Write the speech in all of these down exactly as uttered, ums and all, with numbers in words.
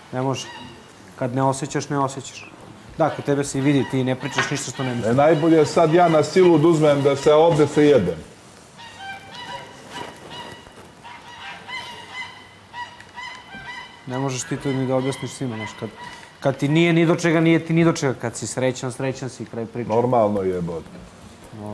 Ne može. Kad ne osjećaš, ne osjećaš. Da, kod tebe se i vidi, ti ne pričaš ništa što ne misliš. Najbolje je sad ja na silu da uzmem da se ovde se jedem. Ne možeš ti to ni da objasniš svima, znaš, kad, kad ti nije ni do čega, nije ti ni do čega, kad si srećan, srećan si, kraj priče. Normalno je, bot. No.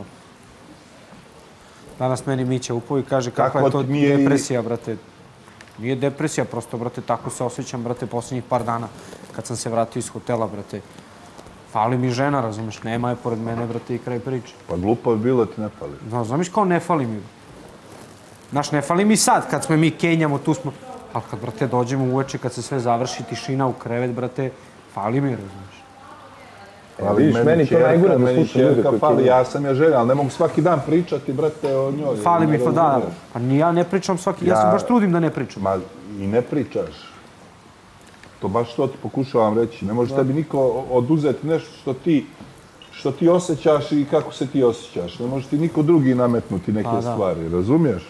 Danas meni Mića upao i kaže kakva je to depresija, brate. Nije depresija, prosto, brate, tako se osjećam, brate, posljednjih par dana, kad sam se vratio iz hotela, brate. Fali mi žena, razumiješ, nema je pored mene, brate, i kraj priče. Pa glupo bi bilo ti ne fali. No, znaš kao ne fali mi. Znaš, ne fali mi sad, kad smo mi kenjamo, tu smo... Ali kad, brate, dođemo uveče, kad se sve završi, tišina u krevet, brate, fali mi, razumiješ. Ali vidiš, meni to najgore da slušam ljude koji fali. Ja sam je želja, ali ne mogu svaki dan pričati, brate, o njoj. Fali mi, da, pa ni ja ne pričam svaki, ja se baš trudim da ne pričam. Ma, i ne pričaš. To baš što ti pokušavam reći. Ne može tebi niko oduzeti nešto što ti što ti osjećaš i kako se ti osjećaš. Ne može ti niko drugi nametnuti neke stvari, razumiješ?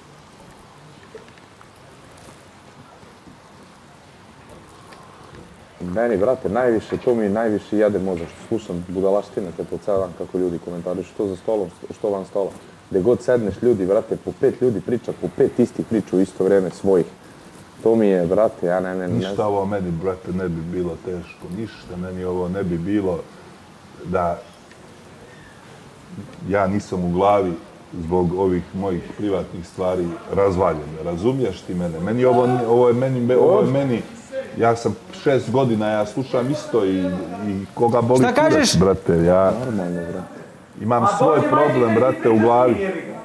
Meni, brate, najviše, to mi najviše jede možda što slušam budalaštine te po ceo dan kako ljudi komentarišu što za stolom, što van stola. Gde god sedneš ljudi, brate, po pet ljudi priča, po pet istih priča u isto vreme svojih. To mi je, brate, ja ne, ne, ne... Ništa ovo meni, brate, ne bi bilo teško. Ništa meni ovo ne bi bilo da ja nisam u glavi zbog ovih mojih privatnih stvari razvaljen. Razumiješ ti mene? Meni ovo, ovo je meni, ovo je meni... Ja sam šest godina, ja slušam isto i, i koga boli kurac, brate. Ja normalno, brate. Imam svoj problem, brate, u glavi.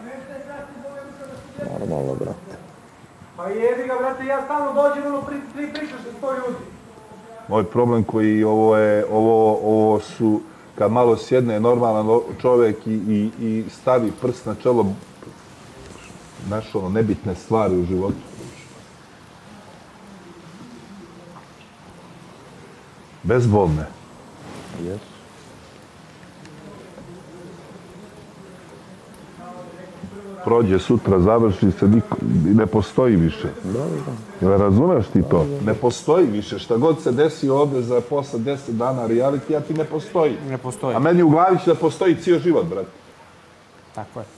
Normalno, brate. Pa jebi ga, brate, ja stalno dođem, ono, pri, pri, pričaš sa sto ljudi. Moj problem koji ovo je, ovo, ovo su, kad malo sjedne normalan čovjek i, i, i stavi prst na čelo, znaš, ono, nebitne stvari u životu. Bezbolne. Yes. Prođe sutra, završi se, niko, ne postoji više. Da, da. Jel razumeš ti to? Ne postoji više. Šta god se desi ovdje za posle deset dana reality, a ti ne postoji. Ne postoji. A meni u glavi će da postoji cijel život, brate. Tako je.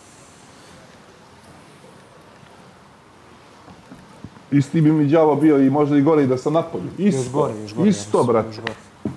Isti bi mi đavo bio i možda i gore i da sam napolju. Isto, još gore, još gore, isto, brate. Još gore.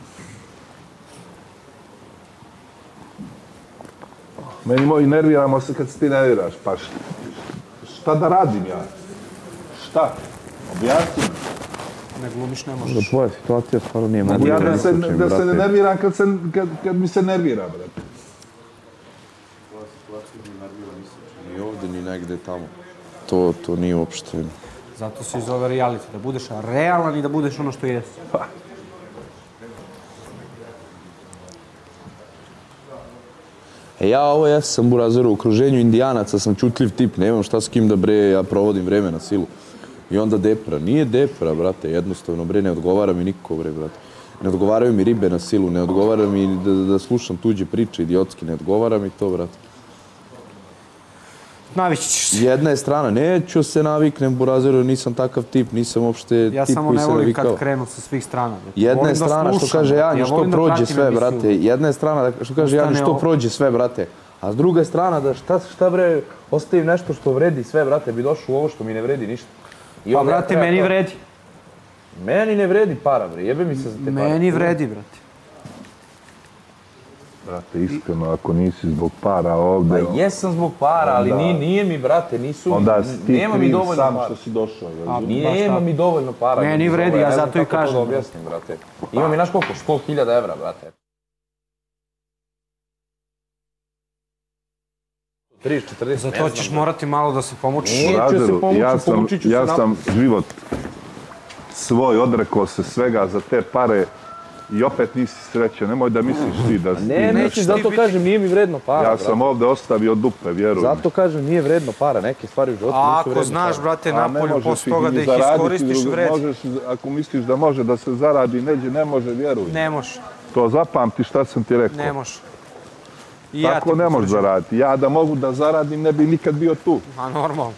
Meni moji nerviramo se kad se ti nerviraš. Pa šta, šta da radim ja? Šta? Objasni mi. Ne glumiš, ne možeš. Da, tvoja situacija stvarno nije mogu. Ja da se, da se ne nerviram kad, se, kad, kad mi se nervira, brate. Tvoja situacija mi nervira nisam. Ni ovdje, ni negde tamo. To, to nije uopšte... Zato se zove reality, da budeš realan i da budeš ono što jesi. Pa. E ja ovo jesam burazer u okruženju indijanaca, sam čutljiv tip, nemam šta s kim da bre, ja provodim vreme na silu. I onda depra. Nije depra, brate, jednostavno, bre, ne odgovara mi niko, bre, brate. Ne odgovaraju mi ribe na silu, ne odgovara mi da, da slušam tuđe priče, idiotski, ne odgovara mi to, brate. Navići ćeš se. Jedna je strana, neću se naviknem, burazeru, nisam takav tip, nisam uopšte ja tip koji se navikao. Ja samo ne volim kad krenu sa svih strana. Jedna je strana što kaže Jani, što prođe sve, brate. Jedna je strana što kaže Jani, što prođe sve, brate. A s druga strana, da šta, šta bre, ostavim nešto što vredi sve, brate, bi došao u ovo što mi ne vredi ništa. Pa, brate, meni vredi. Meni ne vredi para, bre, jebe mi se za te pare. Meni vredi, brate. Brate, iskreno, ako nisi zbog para ovdje... Pa jesam zbog para, ali nije, nije mi, brate, nisu... Onda si ti kriv sam para. što si došao. A, nema mi dovoljno para. Meni vredi, ja zato i kažem. Ne znam kako to da objasnim, brate. Ima mi, znaš koliko, sto hiljada evra, brate. trideset četrdeset, za to ćeš morati malo da se pomučiš. Neću se pomući, pomučit ću se. Ja sam život svoj odrekao se svega za te pare i opet nisi srećan. Nemoj da misliš ti da si... Ne, neću, zato kažem, nije mi vredno para. Ja sam ovdje ostavio dupe, vjerujem. Zato kažem, nije vredno para, neke stvari u životu nisu vredno para. Ako znaš, brate, napolju, posle toga da ih iskoristiš, vredi. Ako misliš da može da se zaradi, neđe, ne može, vjerujem. Ne može. To zapamti šta sam ti rekao. Ne može. Tako ne možeš zaraditi. Ja da mogu da zaradim, ne bi nikad bio tu. A normalno.